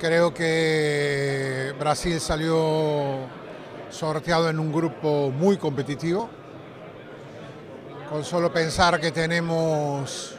Creo que Brasil salió sorteado en un grupo muy competitivo. Con solo pensar que tenemos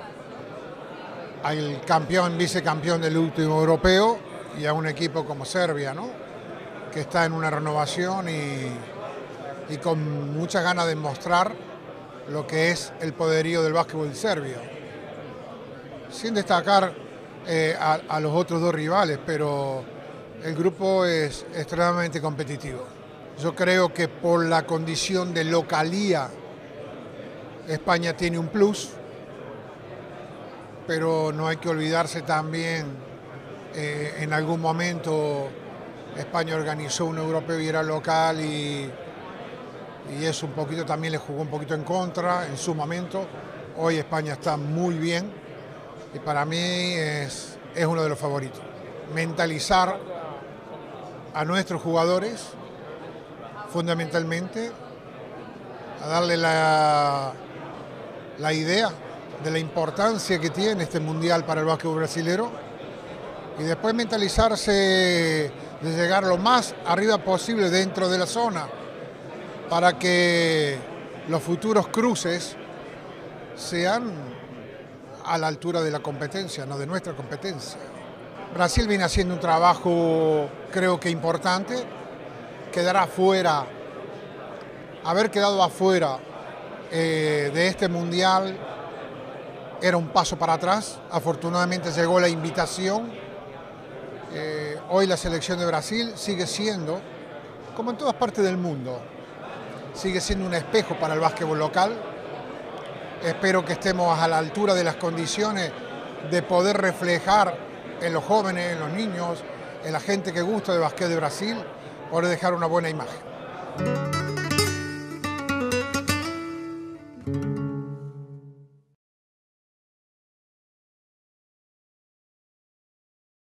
al campeón, vicecampeón del último europeo y a un equipo como Serbia, ¿no? Que está en una renovación y con muchas ganas de mostrar lo que es el poderío del básquetbol serbio. Sin destacar a los otros dos rivales, pero el grupo es extremadamente competitivo. Yo creo que por la condición de localía, España tiene un plus, pero no hay que olvidarse también, en algún momento España organizó un europeo y era local y eso un poquito también le jugó un poquito en contra en su momento. Hoy España está muy bien y para mí es uno de los favoritos. Mentalizar a nuestros jugadores, fundamentalmente, a darle la idea de la importancia que tiene este mundial para el básquetbol brasilero y después mentalizarse de llegar lo más arriba posible dentro de la zona para que los futuros cruces sean a la altura de la competencia, no de nuestra competencia. Brasil viene haciendo un trabajo, creo que importante, quedará afuera, haber quedado afuera de este mundial era un paso para atrás. Afortunadamente llegó la invitación. Hoy la selección de Brasil sigue siendo, como en todas partes del mundo, sigue siendo un espejo para el básquetbol local. Espero que estemos a la altura de las condiciones de poder reflejar en los jóvenes, en los niños, en la gente que gusta de básquet de Brasil, poder dejar una buena imagen.